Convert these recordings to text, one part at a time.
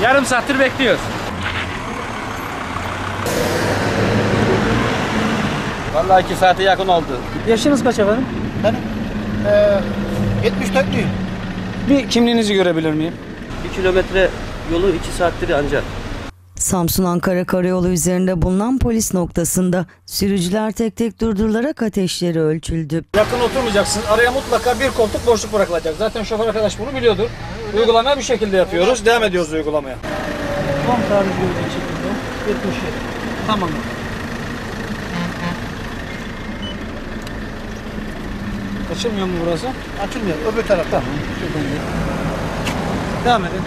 Yarım saattir bekliyoruz. Vallahi 2 saate yakın oldu. Yaşınız kaç efendim? Benim 74'lüyüm. Bir kimliğinizi görebilir miyim? 1 kilometre yolu 2 saattir ancak. Samsun-Ankara Karayolu üzerinde bulunan polis noktasında sürücüler tek tek durdurularak ateşleri ölçüldü. Yakın oturmayacaksınız. Araya mutlaka bir koltuk boşluk bırakılacak. Zaten şoför arkadaş bunu biliyordur. Uygulamaya bu şekilde yapıyoruz. Devam ediyoruz uygulamaya. Son tarih gördüğü şekilde 77. Tamam. Açılmıyor mu burası? Açılmıyor. Öbür tarafta. Devam edin.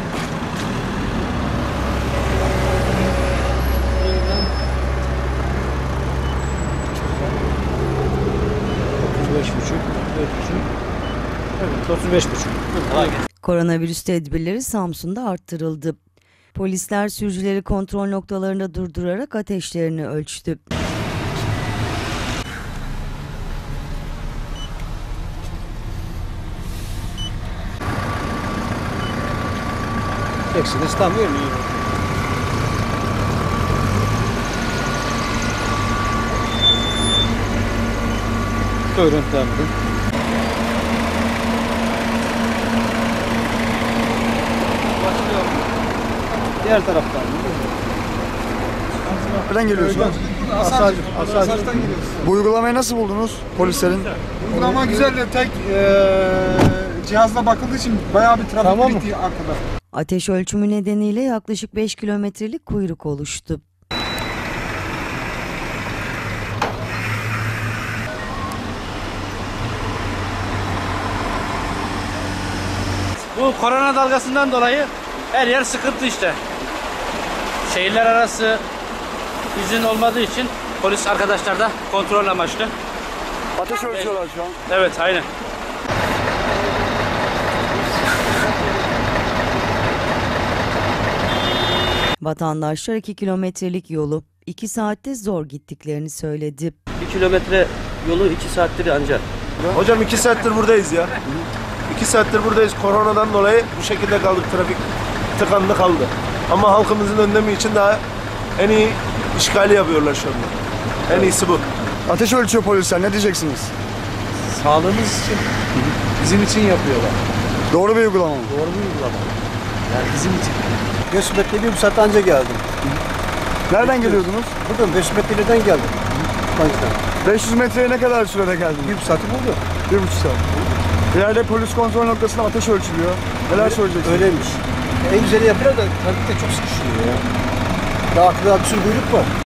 Evet, 35,5. Koronavirüs tedbirleri Samsun'da arttırıldı. Polisler sürücüleri kontrol noktalarında durdurarak ateşlerini ölçtü. Eksiniz tam görünüyor. Buyurun devam edin. Diğer taraftan. Nereden geliyorsunuz? Asarcık'tan geliyoruz. Bu uygulamayı nasıl buldunuz polislerin? Uygulama güzel de tek cihazla bakıldığı için bayağı bir trafik bitti arkada. Ateş ölçümü nedeniyle yaklaşık 5 kilometrelik kuyruk oluştu. Bu korona dalgasından dolayı her yer sıkıntı işte. Şehirler arası izin olmadığı için polis arkadaşlar da kontrol amaçlı. Ateş ölçüyorlar şu an. Evet, aynen. Vatandaşlar 2 kilometrelik yolu 2 saatte zor gittiklerini söyledi. 1 kilometre yolu 2 saattir ancak. Hocam 2 saattir buradayız ya. 2 saattir buradayız. Koronadan dolayı bu şekilde kaldık. Trafik tıkandı kaldı. Ama halkımızın önlemi için daha en iyi işgali yapıyorlar şu anda. En iyisi bu. Ateş ölçüyor polisler. Ne diyeceksiniz? Sağlığımız için, bizim için yapıyorlar. Doğru bir uygulama mı? Doğru bir uygulama. Yani bizim için. 500 metre 1 saat önce geldim. Nereden geliyordunuz? Buradan 500 metreden geldim. Mancı'dan. 500 metreye ne kadar sürede geldiniz? 1,5 saati buldu. 1,5 saat. İleride polis kontrol noktasında ateş ölçülüyor. Neler söyleyeceksiniz? Öyleymiş. En güzeli yapıyor da trafikte çok sıkışıyor ya. Daha arkada bir sürü kuyruk var.